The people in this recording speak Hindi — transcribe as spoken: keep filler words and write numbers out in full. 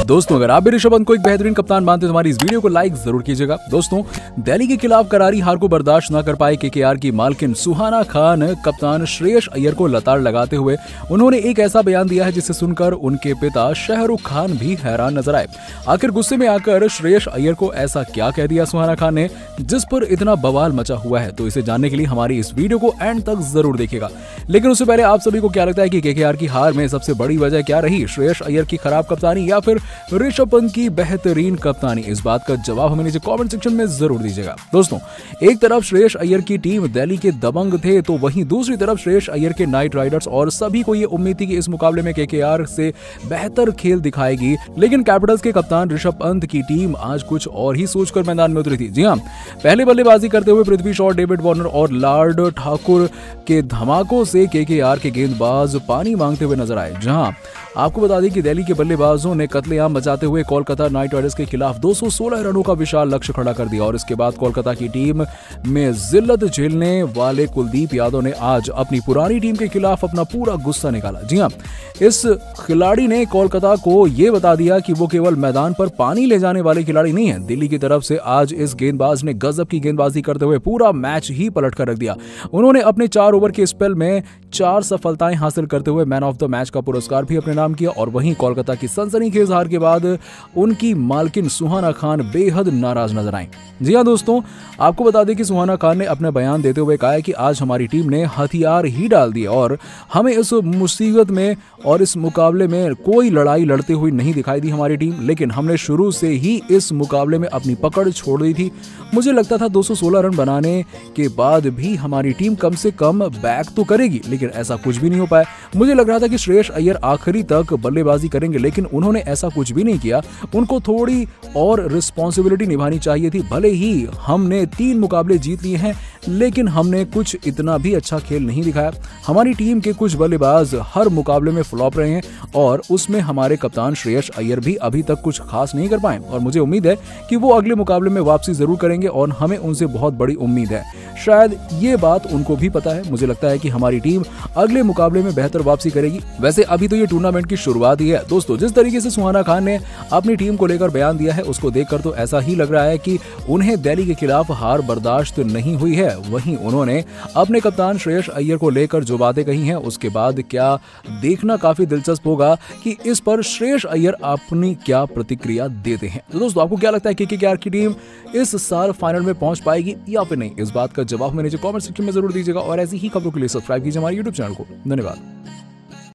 दोस्तों अगर आप भी ऋषभ पंत को एक बेहतरीन कप्तान मानते हैं तो हमारी इस वीडियो को लाइक जरूर कीजिएगा। दोस्तों दिल्ली के खिलाफ करारी हार को बर्दाश्त न कर पाए केकेआर की मालकिन सुहाना खान कप्तान श्रेयस अय्यर को लताड़ लगाते हुए उन्होंने एक ऐसा बयान दिया है जिसे सुनकर उनके पिता शाहरुख खान भी हैरान नजर आए। आखिर गुस्से में आकर श्रेयस अय्यर को ऐसा क्या कह दिया सुहाना खान ने जिस पर इतना बवाल मचा हुआ है, तो इसे जानने के लिए हमारी इस वीडियो को एंड तक जरूर देखिएगा। लेकिन उससे पहले आप सभी को क्या लगता है कि केकेआर की हार में सबसे बड़ी वजह क्या रही? श्रेयस अय्यर की खराब कप्तानी या फिर ऋषभ पंत की बेहतरीन कप्तानी? इस बात का जवाब हमें नीचे कमेंट सेक्शन में जरूर दीजिएगा। दोस्तों एक तरफ श्रेयस अय्यर की टीम दिल्ली के दबंग थे, तो वहीं दूसरी तरफ श्रेयस अय्यर के नाइट राइडर्स, और सभी को यह उम्मीद थी कि इस मुकाबले में केकेआर से बेहतर खेल दिखाएगी। लेकिन कैपिटल्स के कप्तान ऋषभ पंत की टीम आज कुछ और ही सोचकर मैदान में उतरी थी। जी हां, पहले बल्लेबाजी करते हुए पृथ्वी शॉ, डेविड वार्नर और लॉर्ड ठाकुर के धमाकों से केकेआर के गेंदबाज पानी मांगते हुए नजर आए। जहां आपको बता दें कि दिल्ली के बल्लेबाजों ने कत्लेआम मचाते हुए कोलकाता नाइट राइडर्स के खिलाफ दो सौ सोलह रनों का विशाल लक्ष्य खड़ा कर दिया, और इसके बाद कोलकाता की टीम में जिल्लत झेलने वाले कुलदीप यादव ने आज अपनी पुरानी टीम के खिलाफ अपना पूरा गुस्सा निकाला। जी हां, इस खिलाड़ी ने कोलकाता को यह बता दिया कि वो केवल मैदान पर पानी ले जाने वाले खिलाड़ी नहीं है। दिल्ली की तरफ से आज इस गेंदबाज ने गजब की गेंदबाजी करते हुए पूरा मैच ही पलट कर रख दिया। उन्होंने अपने चार ओवर के स्पेल में चार सफलताएं हासिल करते हुए मैन ऑफ द मैच का पुरस्कार भी अपने नाम किया, और वहीं कोलकाता की सनसनीखेज हार के बाद उनकी मालकिन सुहाना खान बेहद नाराज नजर आई। जी हां दोस्तों, आपको बता दें कि सुहाना खान ने अपना बयान देते हुए कहा है कि आज हमारी टीम ने हथियार ही डाल दिए और हमें इस मुसीबत में और इस मुकाबले में कोई लड़ाई लड़ते हुए नहीं दिखाई दी हमारी टीम, लेकिन हमने शुरू से ही इस मुकाबले में अपनी पकड़ छोड़ दी थी। मुझे लगता था दो सौ सोलह रन बनाने के बाद भी हमारी टीम कम से कम बैक तो करेगी, लेकिन ऐसा कुछ भी नहीं हो पाया। मुझे लग रहा था कि श्रेयस अय्यर आखिरी तक बल्लेबाजी करेंगे, लेकिन उन्होंने ऐसा कुछ भी नहीं किया। उनको थोड़ी और रिस्पॉन्सिबिलिटी निभानी चाहिए थी। भले ही हमने तीन मुकाबले जीत लिए हैं, लेकिन हमने कुछ इतना भी अच्छा खेल नहीं दिखाया। हमारी टीम के कुछ बल्लेबाज हर मुकाबले में फ्लॉप रहे हैं, और उसमें हमारे कप्तान श्रेयस अय्यर भी अभी तक कुछ खास नहीं कर पाए, और मुझे उम्मीद है कि वो अगले मुकाबले में वापसी जरूर करेंगे और हमें उनसे बहुत बड़ी उम्मीद है। शायद ये बात उनको भी पता है। मुझे लगता है कि हमारी टीम अगले मुकाबले में बेहतर वापसी करेगी। वैसे अभी तो ये टूर्नामेंट की शुरुआत ही है। दोस्तों जिस तरीके से सुहाना खान ने अपनी टीम को लेकर बयान दिया है, उसको देखकर तो ऐसा ही लग रहा है कि उन्हें दिल्ली के खिलाफ हार बर्दाश्त नहीं हुई है। वहीं उन्होंने अपने कप्तान श्रेयस अय्यर को लेकर जो बातें कही हैं, उसके बाद क्या देखना काफी दिलचस्प होगा कि इस पर श्रेयस अय्यर अपनी क्या प्रतिक्रिया देते हैं। तो दोस्तों आपको क्या लगता है कि केकेआर की टीम इस साल फाइनल में पहुंच पाएगी या फिर नहीं? इस बात का जवाब हमें नीचे कमेंट सेक्शन में जरूर दीजिएगा, और ऐसी ही खबरों के लिए सब्सक्राइब कीजिए हमारे यूट्यूब चैनल को। धन्यवाद।